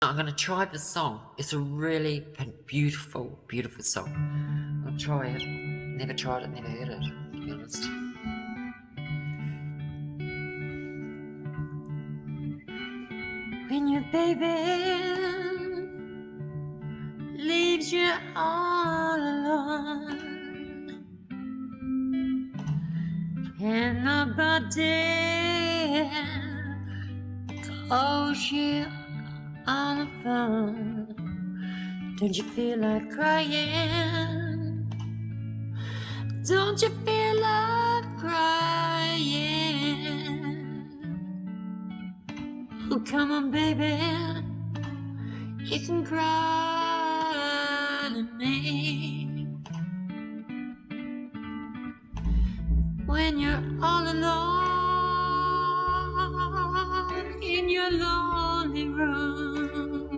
I'm going to try the song. It's a really beautiful, beautiful song. I'll try it. Never tried it, never heard it, to be honest. When your baby leaves you all alone and nobody calls you on the phone, don't you feel like crying? Don't you feel like crying? Oh, come on, baby, you can cry to me. When you're all alone in your lonely room,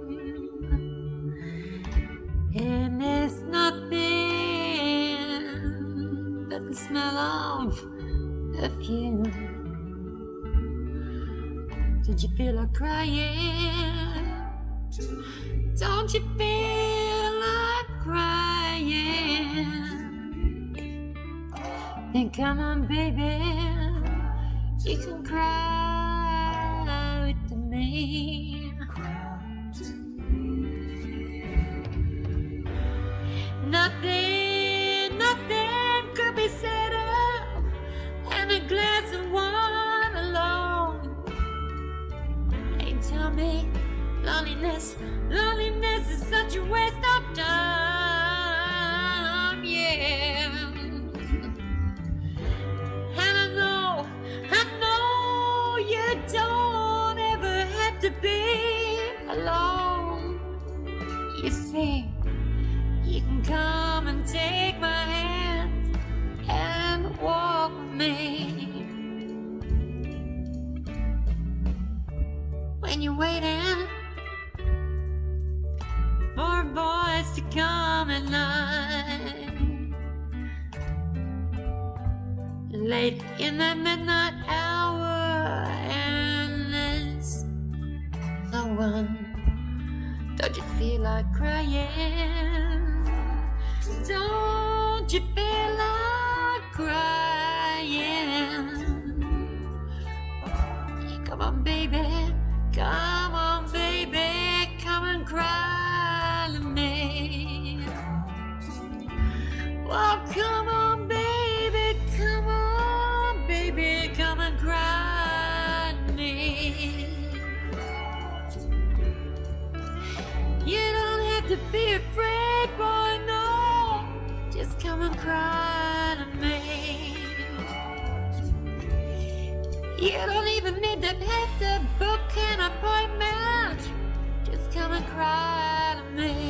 and there's nothing but the smell of perfume, don't you feel like crying? Don't you feel like crying? Then come on, baby, you can cry with me. Nothing could be sadder than a glass of wine alone. Hey, tell me, loneliness is such a waste of time, yeah. And I know you don't ever have to be alone. You see, you can come and take my hand and walk with me. When you're waiting for a voice to come at night, late in the midnight hour, and there's no one, don't you feel like crying? Don't you feel like crying? Come on, baby, come on, baby, come and cry to me. Oh, come on, baby, come on, baby, come and cry to me. You don't have to be afraid, boy, no, just come and cry to me. You don't even need to have to book an appointment, just come and cry to me.